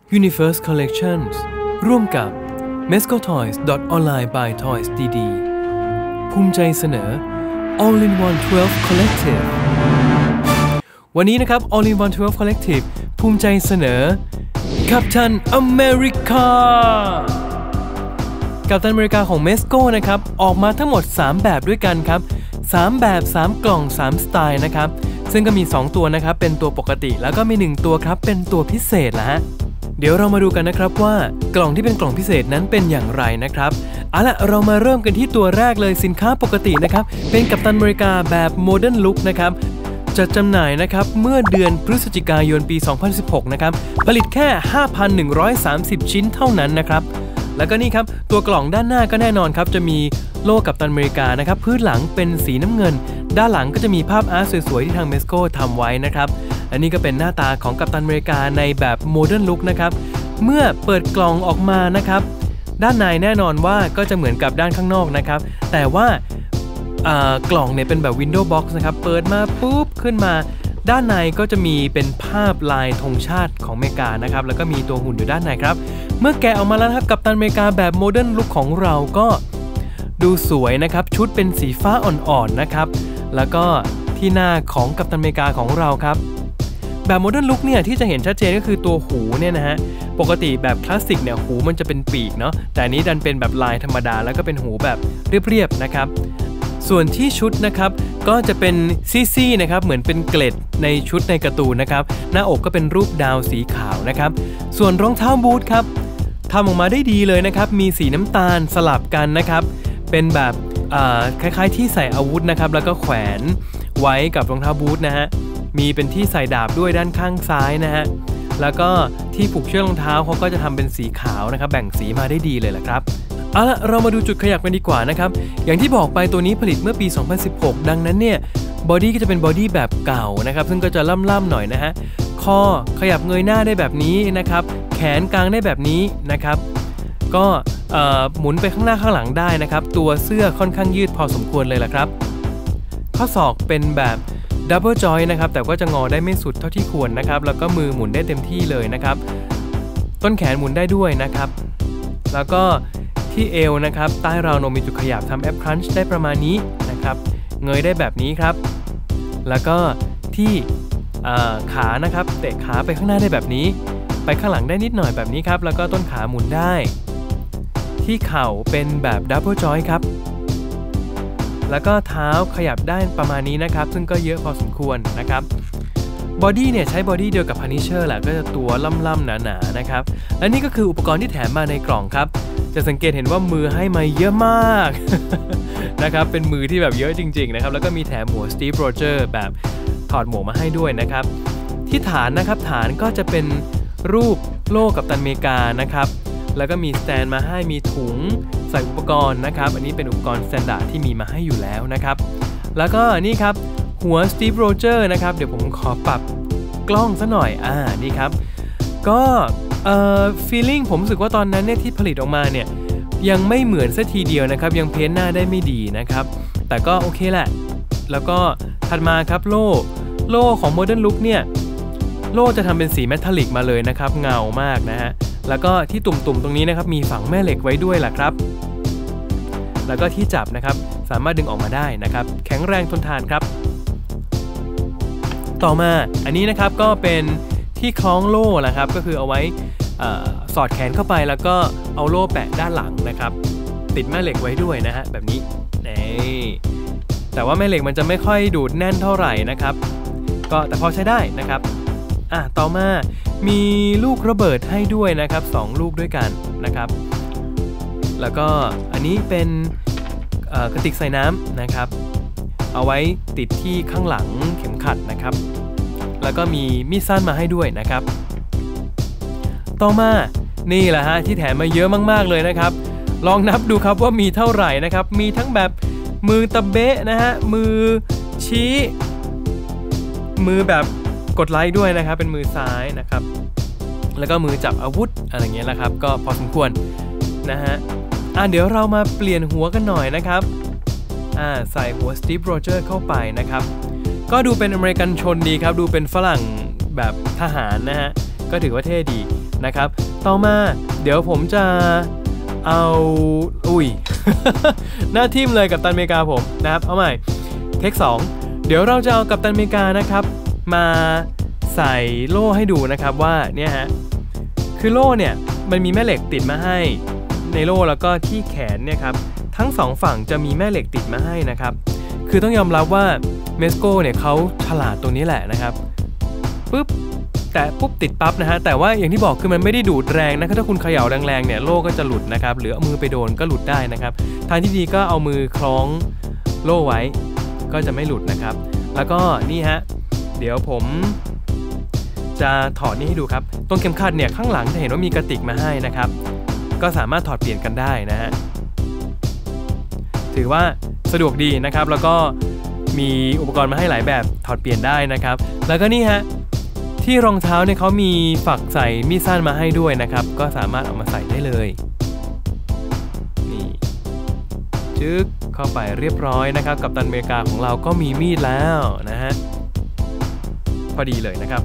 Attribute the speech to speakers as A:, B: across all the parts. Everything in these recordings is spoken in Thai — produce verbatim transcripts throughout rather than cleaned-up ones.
A: Universe Collections ร่วมกับ Mesco Toys .online by Toys ดี ดี ภูมิใจเสนอ All in One ทเวลฟ์ Collective วันนี้นะครับ All in One ทเวลฟ์ Collective ภูมิใจเสนอ Captain America กัปตันอเมริกาของ Mesco นะครับออกมาทั้งหมดสามแบบด้วยกันครับสามแบบสามกล่องสามสไตล์นะครับซึ่งก็มีสองตัวนะครับเป็นตัวปกติแล้วก็มีหนึ่งตัวครับเป็นตัวพิเศษนะฮะเดี๋ยวเรามาดูกันนะครับว่ากล่องที่เป็นกล่องพิเศษนั้นเป็นอย่างไรนะครับเอาล่ะเรามาเริ่มกันที่ตัวแรกเลยสินค้าปกตินะครับเป็นกัปตันอเมริกาแบบโมเดิร์นลุคนะครับจัดจำหน่ายนะครับเมื่อเดือนพฤศจิกายนปีสองพันสิบหกนะครับผลิตแค่ ห้าพันหนึ่งร้อยสามสิบ ชิ้นเท่านั้นนะครับแล้วก็นี่ครับตัวกล่องด้านหน้าก็แน่นอนครับจะมีโล่กัปตันอเมริกานะครับพื้นหลังเป็นสีน้ำเงินด้านหลังก็จะมีภาพอาร์ตสวยๆที่ทาง Mesco ทำไว้นะครับและนี่ก็เป็นหน้าตาของกัปตันอเมริกาในแบบโมเดิร์นลุคนะครับเมื่อเปิดกล่องออกมานะครับด้านในแน่นอนว่าก็จะเหมือนกับด้านข้างนอกนะครับแต่ว่ากล่องเนี่ยเป็นแบบ Window Box นะครับเปิดมาปุ๊บขึ้นมาด้านในก็จะมีเป็นภาพลายธงชาติของอเมริกานะครับแล้วก็มีตัวหุ่นอยู่ด้านในครับเมื่อแกะออกมาแล้วครับกัปตันอเมริกาแบบโมเดิร์นลุคของเราก็ดูสวยนะครับชุดเป็นสีฟ้าอ่อนๆนะครับแล้วก็ที่หน้าของกัปตันอเมริกาของเราครับแบบโมเดิร์นลุคเนี่ยที่จะเห็นชัดเจนก็คือตัวหูเนี่ยนะฮะปกติแบบคลาสสิกเนี่ยหูมันจะเป็นปีกเนาะแต่อันนี้ดันเป็นแบบลายธรรมดาแล้วก็เป็นหูแบบเรียบๆนะครับส่วนที่ชุดนะครับก็จะเป็นซี่ๆนะครับเหมือนเป็นเกล็ดในชุดในการ์ตูนนะครับหน้าอกก็เป็นรูปดาวสีขาวนะครับส่วนรองเท้าบูทครับทำออกมาได้ดีเลยนะครับมีสีน้ำตาลสลับกันนะครับเป็นแบบคล้ายๆที่ใส่อาวุธนะครับแล้วก็แขวนไว้กับรองเท้าบูทนะฮะมีเป็นที่ใส่ดาบด้วยด้านข้างซ้ายนะฮะแล้วก็ที่ผูกเชือกรองเท้าเขาก็จะทำเป็นสีขาวนะครับแบ่งสีมาได้ดีเลยแหละครับเอาล่ะเรามาดูจุดขยับกันดีกว่านะครับอย่างที่บอกไปตัวนี้ผลิตเมื่อปีสองพันสิบหกดังนั้นเนี่ยบอดี้ก็จะเป็นบอดี้แบบเก่านะครับซึ่งก็จะล่ำๆหน่อยนะฮะคอขยับเงยหน้าได้แบบนี้นะครับแขนกลางได้แบบนี้นะครับก็หมุนไปข้างหน้าข้างหลังได้นะครับตัวเสื้อค่อนข้างยืดพอสมควรเลยล่ะครับข้อศอกเป็นแบบดับเบิลจอยนะครับแต่ก็จะงอได้ไม่สุดเท่าที่ควรนะครับแล้วก็มือหมุนได้เต็มที่เลยนะครับต้นแขนหมุนได้ด้วยนะครับแล้วก็ที่เอวนะครับใต้ราวนมมีจุดขยับทำแอปครันช์ได้ประมาณนี้นะครับเงยได้แบบนี้ครับแล้วก็ที่ขานะครับเตะขาไปข้างหน้าได้แบบนี้ไปข้างหลังได้นิดหน่อยแบบนี้ครับแล้วก็ต้นขาหมุนได้ที่เข่าเป็นแบบดับเบิลจอยครับแล้วก็เท้าขยับได้ประมาณนี้นะครับซึ่งก็เยอะพอสมควรนะครับบอดี้เนี่ยใช้บอดี้เดียวกับ Punisher แหละก็จะตัวล่ำๆหนาๆนะครับและนี่ก็คืออุปกรณ์ที่แถมมาในกล่องครับจะสังเกตเห็นว่ามือให้มาเยอะมาก นะครับเป็นมือที่แบบเยอะจริงๆนะครับแล้วก็มีแถมหมวก Steve Rogers แบบถอดหมวกมาให้ด้วยนะครับที่ฐานนะครับฐานก็จะเป็นรูปโล่กัปตันอเมริกานะครับแล้วก็มีสแตนมาให้มีถุงใส่อุปกรณ์นะครับอันนี้เป็นอุปกรณ์สแตนดาร์ดที่มีมาให้อยู่แล้วนะครับแล้วก็นี่ครับหัว Steve Rogers นะครับเดี๋ยวผมขอปรับกล้องซะหน่อยอ่านี่ครับก็เอ่อ feeling ผมรู้สึกว่าตอนนั้นเนี่ยที่ผลิตออกมาเนี่ยยังไม่เหมือนซะทีเดียวนะครับยังเพ้นหน้าได้ไม่ดีนะครับแต่ก็โอเคแหละแล้วก็ถัดมาครับโล่โล่ของ Modern Look เนี่ยโล่จะทำเป็นสีเมทัลลิกมาเลยนะครับเงามากนะฮะแล้วก็ที่ตุ่มๆตรงนี้นะครับมีฝังแม่เหล็กไว้ด้วยล่ะครับแล้วก็ที่จับนะครับสามารถดึงออกมาได้นะครับแข็งแรงทนทานครับต่อมาอันนี้นะครับก็เป็นที่คล้องโล่แหละครับก็คือเอาไว้สอดแขนเข้าไปแล้วก็เอาโล่แปะด้านหลังนะครับติดแม่เหล็กไว้ด้วยนะฮะแบบนี้นี่แต่ว่าแม่เหล็กมันจะไม่ค่อยดูดแน่นเท่าไหร่นะครับก็แต่พอใช้ได้นะครับอ่ะต่อมามีลูกระเบิดให้ด้วยนะครับสองลูกด้วยกันนะครับแล้วก็อันนี้เป็นกระติกใส่น้ำนะครับเอาไว้ติดที่ข้างหลังเข็มขัดนะครับแล้วก็มีมีดสั้นมาให้ด้วยนะครับต่อมานี่แหละฮะที่แถมมาเยอะมากๆเลยนะครับลองนับดูครับว่ามีเท่าไหร่นะครับมีทั้งแบบมือตะเบะนะฮะมือชี้มือแบบกดไลค์ด้วยนะครับเป็นมือซ้ายนะครับแล้วก็มือจับอาวุธอะไรเงี้ยแหละครับก็พอสมควรนะฮะอ่ะเดี๋ยวเรามาเปลี่ยนหัวกันหน่อยนะครับอ่าใส่หัว Steve Rogers เข้าไปนะครับก็ดูเป็นอเมริกันชนดีครับดูเป็นฝรั่งแบบทหารนะฮะก็ถือว่าเท่ดีนะครับต่อมาเดี๋ยวผมจะเอาอุ้ย หน้าทิ่มเลยกัปตันอเมริกาผมนะครับเอาใหม่เทคสองเดี๋ยวเราจะเอากัปตันอเมริกานะครับมาใส่โล่ให้ดูนะครับว่าเนี่ยฮะคือโล่เนี่ยมันมีแม่เหล็กติดมาให้ในโล่แล้วก็ที่แขนเนี่ยครับทั้งสองฝั่งจะมีแม่เหล็กติดมาให้นะครับคือต้องยอมรับว่าเมสโกเนี่ยเขาฉลาดตรงนี้แหละนะครับปุ๊บแต่ปุ๊บติดปั๊บนะฮะแต่ว่าอย่างที่บอกคือมันไม่ได้ดูดแรงนะครับถ้าคุณเขย่าแรงๆเนี่ยโล่ก็จะหลุดนะครับหรือเอามือไปโดนก็หลุดได้นะครับทางที่ดีก็เอามือคล้องโล่ไว้ก็จะไม่หลุดนะครับแล้วก็นี่ฮะเดี๋ยวผมจะถอดนี่ให้ดูครับตรงเข็มขัดเนี่ยข้างหลังจะเห็นว่ามีกระติกมาให้นะครับก็สามารถถอดเปลี่ยนกันได้นะฮะถือว่าสะดวกดีนะครับแล้วก็มีอุปกรณ์มาให้หลายแบบถอดเปลี่ยนได้นะครับแล้วก็นี่ฮะที่รองเท้าเนี่ยเขามีฝักใส่มีดสั้นมาให้ด้วยนะครับก็สามารถเอามาใส่ได้เลยนี่จึ๊กเข้าไปเรียบร้อยนะครับกัปตันอเมริกาของเราก็มีมีดแล้วนะฮะพอดีเลยนะครับ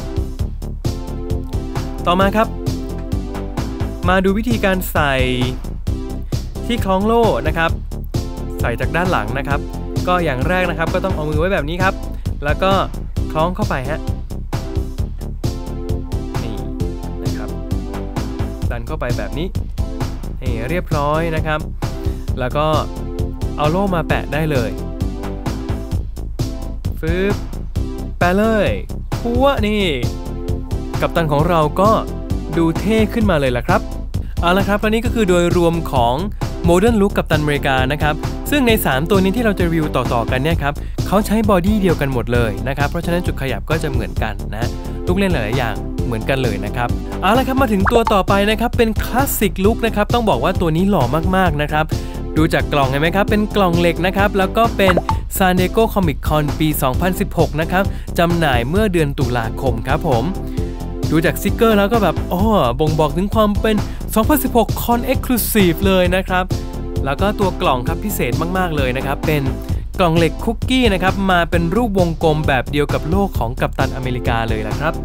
A: ต่อมาครับมาดูวิธีการใส่ที่คล้องโล่นะครับใส่จากด้านหลังนะครับก็อย่างแรกนะครับก็ต้องเอามือไว้แบบนี้ครับแล้วก็คล้องเข้าไปฮะนี่นะครับดันเข้าไปแบบนี้นี่เรียบร้อยนะครับแล้วก็เอาโล่มาแปะได้เลยฟึบแปะเลยพัวนี่กัปตันของเราก็ดูเท่ขึ้นมาเลยล่ะครับเอาละครับอันนี้ก็คือโดยรวมของโมเดิร์นลุคกัปตันอเมริกานะครับซึ่งในสามตัวนี้ที่เราจะรีวิวต่อๆกันเนี่ยครับเขาใช้บอดี้เดียวกันหมดเลยนะครับเพราะฉะนั้นจุดขยับก็จะเหมือนกันนะลูกเล่นหลายๆอย่างเหมือนกันเลยนะครับเอาละครับมาถึงตัวต่อไปนะครับเป็นคลาสสิกลุคนะครับต้องบอกว่าตัวนี้หล่อมากๆนะครับดูจากกล่องเห็นไหมครับเป็นกล่องเหล็กนะครับแล้วก็เป็น San Diego Comic Con ปี สองพันสิบหก นะครับจำหน่ายเมื่อเดือนตุลาคมครับผมดูจากสติกเกอร์แล้วก็แบบอ๋อบ่งบอกถึงความเป็น สองพันสิบหก Con Exclusive เลยนะครับแล้วก็ตัวกล่องครับพิเศษมากๆเลยนะครับเป็นกล่องเหล็กคุกกี้นะครับมาเป็นรูปวงกลมแบบเดียวกับโลกของกัปตันอเมริกาเลยละครับ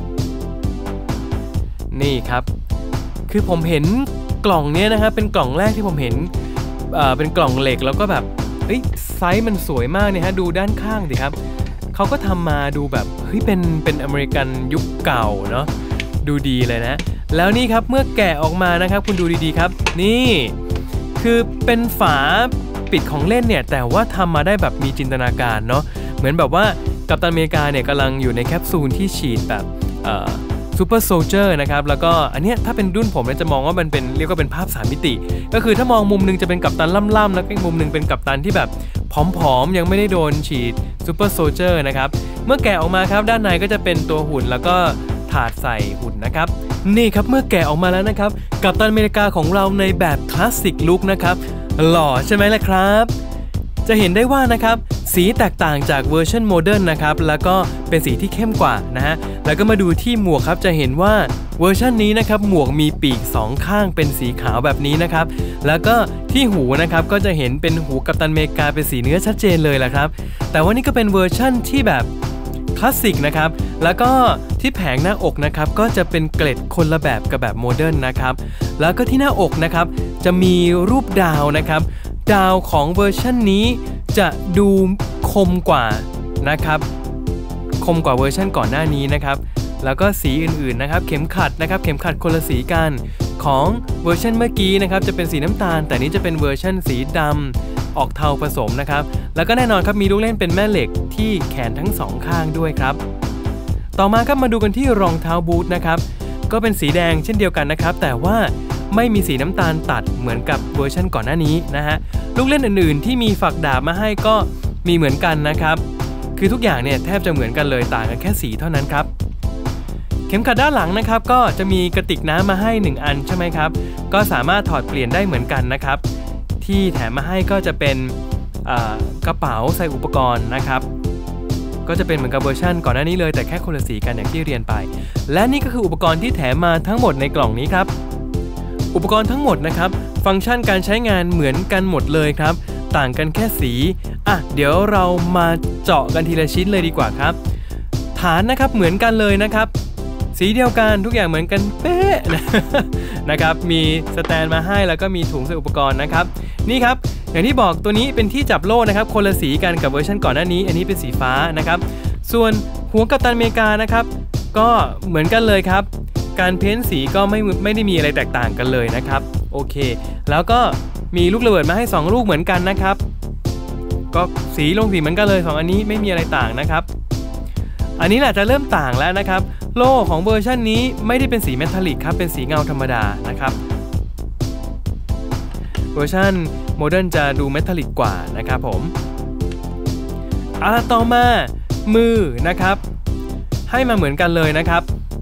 A: นี่ครับคือผมเห็นกล่องนี้นะครับเป็นกล่องแรกที่ผมเห็นเอ่อเป็นกล่องเหล็กแล้วก็แบบเอ้ยไซส์มันสวยมากเนี่ยฮะดูด้านข้างดิครับเขาก็ทำมาดูแบบเฮ้ยเป็นเป็นอเมริกันยุคเก่าเนาะดูดีเลยนะแล้วนี่ครับเมื่อแกะออกมานะครับคุณดูดีๆครับนี่คือเป็นฝาปิดของเล่นเนี่ยแต่ว่าทำมาได้แบบมีจินตนาการเนาะเหมือนแบบว่ากัปตันอเมริกาเนี่ยกำลังอยู่ในแคปซูลที่ฉีดแบบเอ่อซูเปอร์โซลเจอร์นะครับแล้วก็อันเนี้ยถ้าเป็นรุ่นผมเนี่ยจะมองว่ามันเป็นเรียกว่าเป็นภาพสามมิติก็คือถ้ามองมุมนึงจะเป็นกัปตันล่ำๆแล้วก็อีกมุมนึงเป็นกัปตันที่แบบผอมๆยังไม่ได้โดนฉีดซูเปอร์โซลเจอร์นะครับเมื่อแกะออกมาครับด้านในก็จะเป็นตัวหุ่นแล้วก็ถาดใส่หุ่นนะครับนี่ครับเมื่อแกะออกมาแล้วนะครับกัปตันอเมริกาของเราในแบบคลาสสิกลุคนะครับหล่อใช่ไหมล่ะครับจะเห็นได้ว่านะครับสีแตกต่างจากเวอร์ชันโมเดิร์นนะครับแล้วก็เป็นสีที่เข้มกว่านะฮะแล้วก็มาดูที่หมวกครับจะเห็นว่าเวอร์ชันนี้นะครับหมวกมีปีกสองข้างเป็นสีขาวแบบนี้นะครับแล้วก็ที่หูนะครับก็จะเห็นเป็นหูกัปตันอเมริกาเป็นสีเนื้อชัดเจนเลยแหละครับแต่ว่านี่ก็เป็นเวอร์ชันที่แบบคลาสสิกนะครับแล้วก็ที่แผงหน้าอกนะครับก็จะเป็นเกล็ดคนละแบบกับแบบโมเดิร์นนะครับแล้วก็ที่หน้าอกนะครับจะมีรูปดาวนะครับดาวของเวอร์ชันนี้จะดูคมกว่านะครับคมกว่าเวอร์ชันก่อนหน้านี้นะครับแล้วก็สีอื่นๆนะครับเข็มขัดนะครับเข็มขัดคนละสีกันของเวอร์ชันเมื่อกี้นะครับจะเป็นสีน้ำตาลแต่นี้จะเป็นเวอร์ชันสีดำออกเทาผสมนะครับแล้วก็แน่นอนครับมีลูกเล่นเป็นแม่เหล็กที่แขนทั้งสองข้างด้วยครับต่อมาครับมาดูกันที่รองเท้าบูทนะครับก็เป็นสีแดงเช่นเดียวกันนะครับแต่ว่าไม่มีสีน้ำตาลตัดเหมือนกับเวอร์ชันก่อนหน้านี้นะฮะลูกเล่นอื่นๆที่มีฝักดาบมาให้ก็มีเหมือนกันนะครับคือทุกอย่างเนี่ยแทบจะเหมือนกันเลยต่างกันแค่สีเท่านั้นครับเข็มขัดด้านหลังนะครับก็จะมีกระติกน้ำมาให้หนึ่งอันใช่ไหมครับก็สามารถถอดเปลี่ยนได้เหมือนกันนะครับที่แถมมาให้ก็จะเป็นกระเป๋าใส่อุปกรณ์นะครับก็จะเป็นเหมือนกับเวอร์ชันก่อนหน้านี้เลยแต่แค่คนละสีกันอย่างที่เรียนไปและนี่ก็คืออุปกรณ์ที่แถมมาทั้งหมดในกล่องนี้ครับอุปกรณ์ทั้งหมดนะครับฟังก์ชันการใช้งานเหมือนกันหมดเลยครับต่างกันแค่สีอ่ะเดี๋ยวเรามาเจาะกันทีละชิ้นเลยดีกว่าครับฐานนะครับเหมือนกันเลยนะครับสีเดียวกันทุกอย่างเหมือนกันเป๊ะ นะครับมีสแตนมาให้แล้วก็มีถุงใส่อุปกรณ์นะครับนี่ครับอย่างที่บอกตัวนี้เป็นที่จับโล่นะครับคนละสีกันกับเวอร์ชันก่อนหน้านี้อันนี้เป็นสีฟ้านะครับส่วนหัวกัปตันอเมริกานะครับก็เหมือนกันเลยครับการเพ้นสีก็ไม่ไม่ได้มีอะไรแตกต่างกันเลยนะครับโอเคแล้วก็มีลูกระเบิดมาให้สองลูกเหมือนกันนะครับก็สีลงสีเหมือนกันเลยสองอันนี้ไม่มีอะไรต่างนะครับอันนี้แหละจะเริ่มต่างแล้วนะครับโล่ของเวอร์ชันนี้ไม่ได้เป็นสีเมทัลลิกครับเป็นสีเงาธรรมดานะครับเวอร์ชันโมเดิร์นจะดูเมทัลลิกกว่านะครับผมอ่ะต่อมามือนะครับให้มาเหมือนกันเลยนะครับ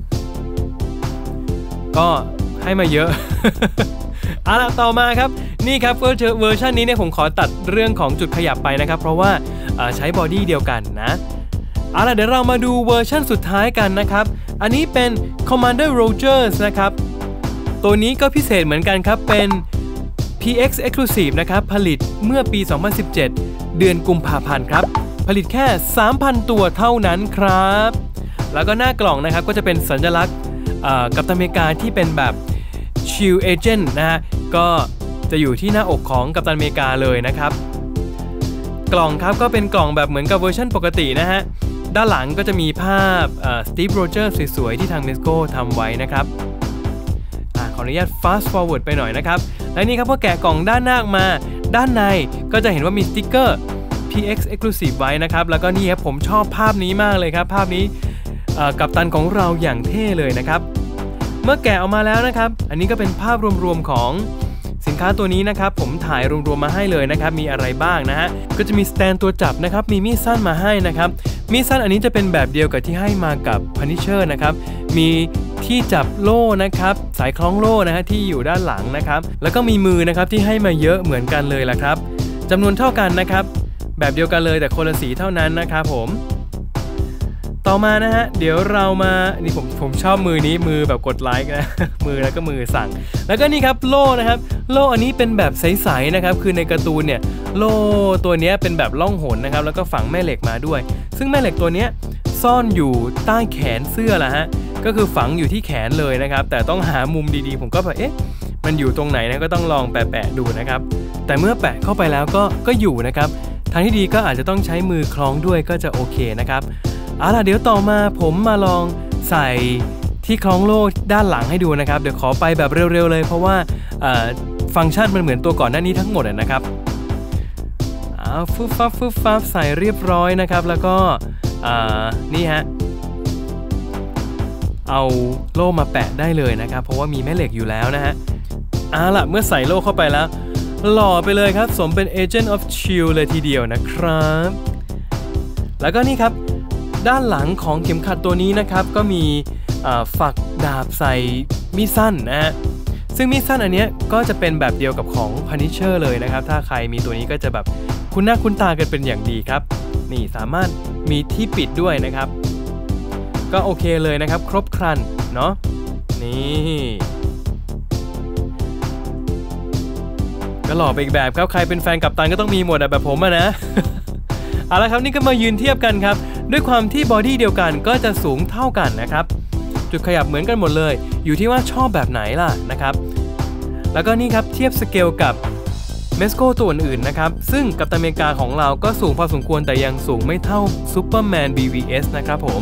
A: ก็ให้มาเยอะ อ่ะต่อมาครับนี่ครับเวอร์ชันนี้เนี่ยผมขอตัดเรื่องของจุดขยับไปนะครับเพราะว่าใช้บอดี้เดียวกันนะเอาล่ะเดี๋ยวเรามาดูเวอร์ชันสุดท้ายกันนะครับอันนี้เป็น Commander Rogers นะครับตัวนี้ก็พิเศษเหมือนกันครับเป็น พี เอ็กซ์ Exclusive นะครับผลิตเมื่อปี สองพันสิบเจ็ด เดือนกุมภาพันธ์ครับผลิตแค่ สามพัน ตัวเท่านั้นครับแล้วก็หน้ากล่องนะครับก็จะเป็นสัญลักษณ์กัปตันอเมริกาที่เป็นแบบ Shield Agent นะฮะก็จะอยู่ที่หน้าอกของกัปตันอเมริกาเลยนะครับกล่องครับก็เป็นกล่องแบบเหมือนกับเวอร์ชันปกตินะฮะด้านหลังก็จะมีภาพสตีฟโรเจอร์สวยๆที่ทาง Mezco ทำไว้นะครับอขออนุญาต fast forward ไปหน่อยนะครับและนี่ครับพอแกะกล่องด้านหน้ามาด้านในก็จะเห็นว่ามีสติ๊กเกอร์ พี เอ็กซ์ Exclusive ไว้นะครับแล้วก็นี่ครับผมชอบภาพนี้มากเลยครับภาพนี้กัปตันของเราอย่างเท่เลยนะครับเมื่อแกะออกมาแล้วนะครับอันนี้ก็เป็นภาพรวมๆของสินค้าตัวนี้นะครับผมถ่ายรวมๆมาให้เลยนะครับมีอะไรบ้างนะฮะก็จะมีสแตนตัวจับนะครับมีมีดสั้นมาให้นะครับมีดสั้นอันนี้จะเป็นแบบเดียวกับที่ให้มากับ Punisher นะครับมีที่จับโล่นะครับสายคล้องโล่นะฮะที่อยู่ด้านหลังนะครับแล้วก็มีมือนะครับที่ให้มาเยอะเหมือนกันเลยละครับจำนวนเท่ากันนะครับแบบเดียวกันเลยแต่คนละสีเท่านั้นนะครับผมต่อมานะฮะเดี๋ยวเรามานี่ผมผมชอบมือนี้มือแบบกดไลค์นะ มือแล้วก็มือสั่งแล้วก็นี่ครับโล่นะครับโล่อันนี้เป็นแบบใสๆนะครับคือในการ์ตูนเนี่ยโล่ตัวนี้เป็นแบบล่องหนนะครับแล้วก็ฝังแม่เหล็กมาด้วยซึ่งแม่เหล็กตัวนี้ซ่อนอยู่ใต้แขนเสื้อละฮะก็คือฝังอยู่ที่แขนเลยนะครับแต่ต้องหามุมดีๆผมก็แบบเอ๊ะมันอยู่ตรงไหนนะก็ต้องลองแปะๆดูนะครับแต่เมื่อแปะเข้าไปแล้วก็ก็อยู่นะครับทางที่ดีก็อาจจะต้องใช้มือคล้องด้วยก็จะโอเคนะครับเอาล่ะเดี๋ยวต่อมาผมมาลองใส่ที่คล้องโล่ด้านหลังให้ดูนะครับเดี๋ยวขอไปแบบเร็วๆเลยเพราะว่าฟังก์ชันมันเหมือนตัวก่อนหน้านี้ทั้งหมดนะครับเอาฟึบฟับฟึบฟับใส่เรียบร้อยนะครับแล้วก็นี่ฮะเอาโล่มาแปะได้เลยนะครับเพราะว่ามีแม่เหล็กอยู่แล้วนะฮะเอาล่ะเมื่อใส่โล่เข้าไปแล้วหล่อไปเลยครับสมเป็น Agent of Shield เลยทีเดียวนะครับแล้วก็นี่ครับด้านหลังของเข็มขัดตัวนี้นะครับก็มีฝักดาบใส่มีดสั้นนะฮะซึ่งมีดสั้นอันนี้ก็จะเป็นแบบเดียวกับของ Punisher เลยนะครับถ้าใครมีตัวนี้ก็จะแบบคุ้นหน้าคุ้นตากันเป็นอย่างดีครับนี่สามารถมีที่ปิดด้วยนะครับก็โอเคเลยนะครับครบครันเนาะนี่ก็หล่อไปอีกแบบครับใครเป็นแฟนกัปตันก็ต้องมีหมดแบบผมอะนะ เอาละครับนี่ก็มายืนเทียบกันครับด้วยความที่บอดี้เดียวกันก็จะสูงเท่ากันนะครับจุดขยับเหมือนกันหมดเลยอยู่ที่ว่าชอบแบบไหนล่ะนะครับแล้วก็นี่ครับเทียบสเกลกับเมสโกตัวอื่นๆนะครับซึ่งกัปตันอเมริกาของเราก็สูงพอสมควรแต่ยังสูงไม่เท่าซูเปอร์แมน บี วี เอส นะครับผม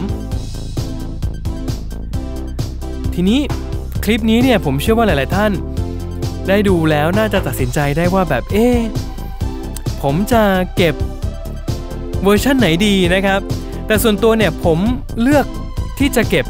A: ทีนี้คลิปนี้เนี่ยผมเชื่อว่าหลายๆท่านได้ดูแล้วน่าจะตัดสินใจได้ว่าแบบเอ๊ะผมจะเก็บเวอร์ชันไหนดีนะครับแต่ส่วนตัวเนี่ยผมเลือกที่จะเก็บ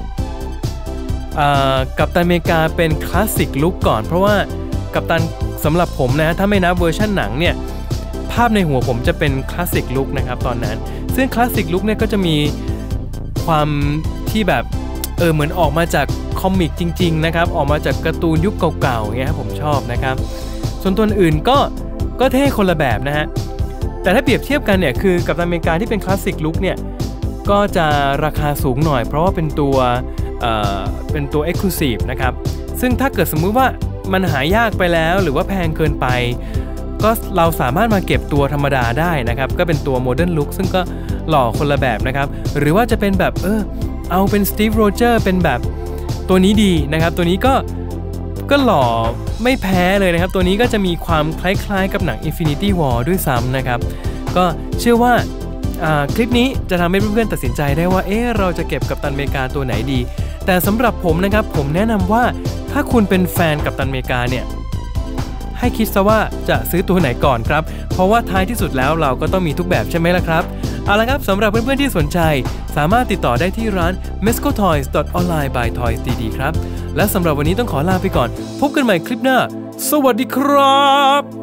A: กัปตันอเมริกาเป็นคลาสสิกลุคก่อนเพราะว่ากัปตันสำหรับผมนะถ้าไม่นับเวอร์ชันหนังเนี่ยภาพในหัวผมจะเป็นคลาสสิกลุคนะครับตอนนั้นซึ่งคลาสสิกลุคเนี่ยก็จะมีความที่แบบเออเหมือนออกมาจากคอมิกจริงๆนะครับออกมาจากการ์ตูนยุคเก่าๆอย่างเงี้ยผมชอบนะครับส่วนตัวอื่นก็ก็เท่คนละแบบนะฮะแต่ถ้าเปรียบเทียบกันเนี่ยคือกัปตันอเมริกาที่เป็นคลาสสิกลุคเนี่ยก็จะราคาสูงหน่อยเพราะว่าเป็นตัวเอ่อเป็นตัว Exclusive นะครับซึ่งถ้าเกิดสมมุติว่ามันหายากไปแล้วหรือว่าแพงเกินไปก็เราสามารถมาเก็บตัวธรรมดาได้นะครับก็เป็นตัว Modern Look ซึ่งก็หล่อคนละแบบนะครับหรือว่าจะเป็นแบบเออเอาเป็น Steve Rogers เป็นแบบตัวนี้ดีนะครับตัวนี้ก็ก็หล่อไม่แพ้เลยนะครับตัวนี้ก็จะมีความคล้ายๆกับหนัง Infinity War ด้วยซ้ำนะครับก็เชื่อว่าคลิปนี้จะทำให้เพื่อนๆตัดสินใจได้ว่าเอ๊ะเราจะเก็บกัปตันอเมริกาตัวไหนดีแต่สำหรับผมนะครับผมแนะนำว่าถ้าคุณเป็นแฟนกัปตันอเมริกาเนี่ยให้คิดซะว่าจะซื้อตัวไหนก่อนครับเพราะว่าท้ายที่สุดแล้วเราก็ต้องมีทุกแบบใช่ไหมล่ะครับเอาละครับสำหรับเพื่อนๆที่สนใจสามารถติดต่อได้ที่ร้าน เมสโก ทอยส์ ดอท ออนไลน์ บาย ทอยส์ ดี ดี ครับและสำหรับวันนี้ต้องขอลาไปก่อนพบกันใหม่คลิปหน้าสวัสดีครับ